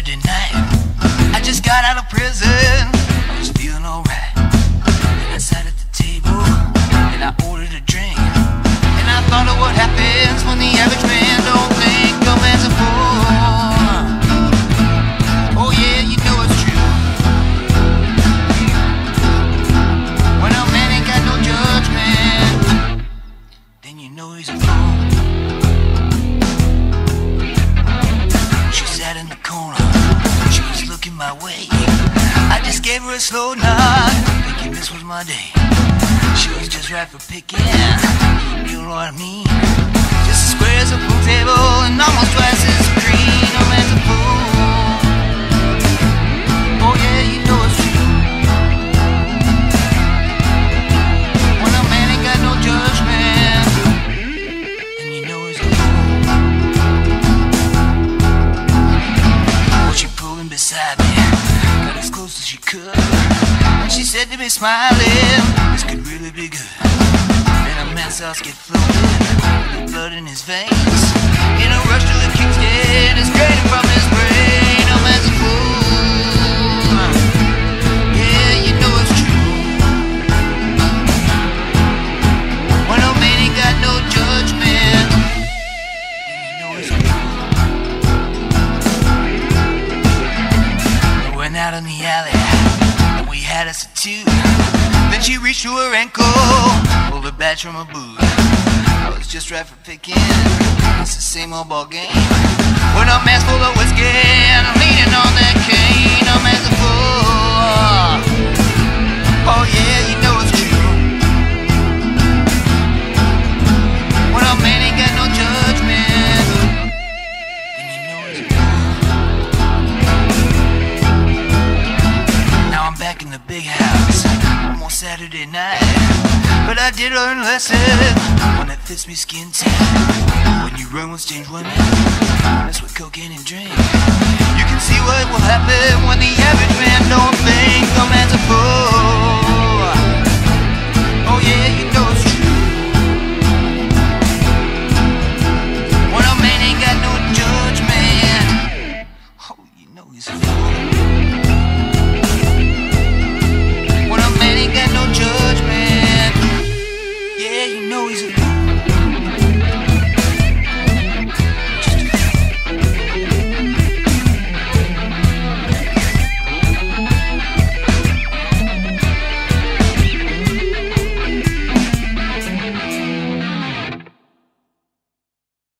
Saturday night. I just got out of prison, I was feeling alright. Then I sat at the table and I ordered a drink, and I thought of what happens when the average man don't think a man's a fool. Oh yeah, you know it's true. When a man ain't got no judgment, then you know he's a fool. She sat in the corner, she was looking my way. I just gave her a slow nod, thinking this was my day. She was just right for picking, you know what I mean? Just as square as a pool table and almost twice as green. A man's a fool. Oh yeah, you know it's true. When a man ain't got no judgment, then you know he's a fool. Well, she pulled in beside me, got as close as she could, and she said to me smiling, this could really be good. Then a man's sauce get flowing, the blood in his veins, in a rush till it kicks in, it's draining from his brain. A man's a fool. Yeah, you know it's true. When a man ain't got no judgment, then you know it's true. We went out in the alley, and we had us a two. Then she reached to her ankle, pulled a badge from her boot. I was just right for picking, it's the same old ball game. When a man's full of whiskey and I'm leaning on that cane. A man's a fool. Oh yeah, you know it's true. When a man ain't got no judgment, then you know he's a fool. Now I'm back in the big house, almost Saturday night, but I did learn a lesson, one that fits me skin tight. When you run with strange women, mess with cocaine and drink, you can see what will happen when the average man don't think a man's a fool. Oh yeah, you know it's true.